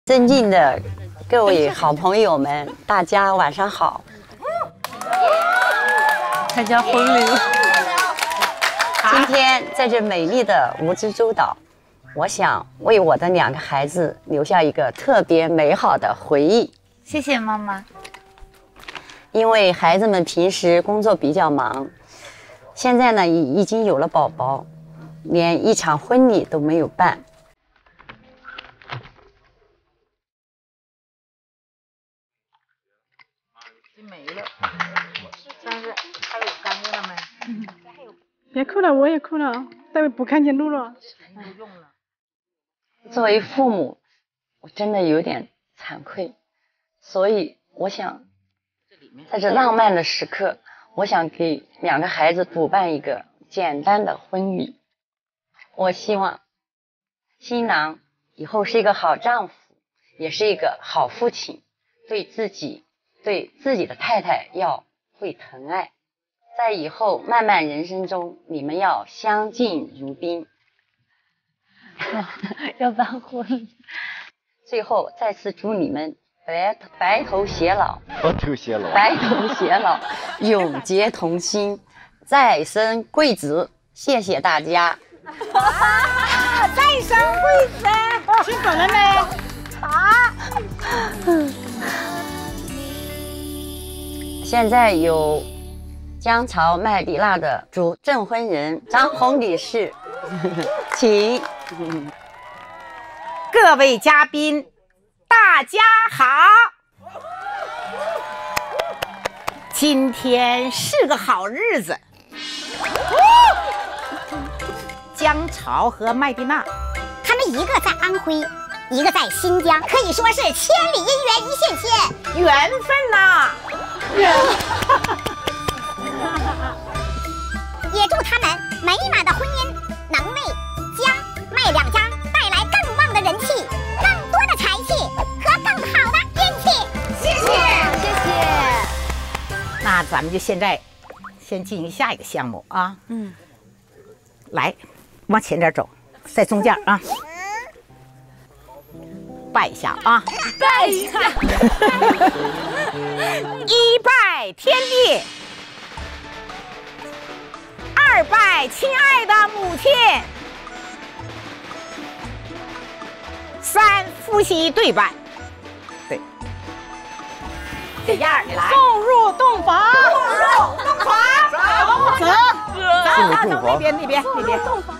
尊敬的各位好朋友们，大家晚上好。 参加婚礼了。 今天在这美丽的蜈支洲岛，我想为我的2个孩子留下一个特别美好的回忆。 谢谢妈妈。 因为孩子们平时工作比较忙，现在呢已经有了宝宝，连一场婚礼都没有办。 没了，但是还有干净了没？ 别哭了，我也哭了，待会不看见路了。 作为父母，我真的有点惭愧，所以我想在这浪漫的时刻，我想给2个孩子补办一个简单的婚礼。我希望新郎以后是一个好丈夫，也是一个好父亲，对自己的太太要会疼爱，在以后漫漫人生中，你们要相敬如宾。要办婚礼，最后再次祝你们白头偕老，白头偕老，永结同心，再生贵子。谢谢大家。 再生贵子，听懂了没？ 现在由江潮麦迪娜的主证婚人张红女士，请。 各位嘉宾，大家好！今天是个好日子，江潮和麦迪娜， 他们一个在安徽，一个在新疆，可以说是千里姻缘一线牵， 缘分呐！ 也祝他们美满的婚姻能为家麦2家带来更旺的人气、更多的财气和更好的运气。 谢谢。那咱们就现在先进行下一个项目啊。来，往前点走，在中间啊。拜一下啊！ 拜一下。 一拜天地。2拜亲爱的母亲，3夫妻对拜，对，这样的来， 送入洞房， 走，那边， 送入洞房。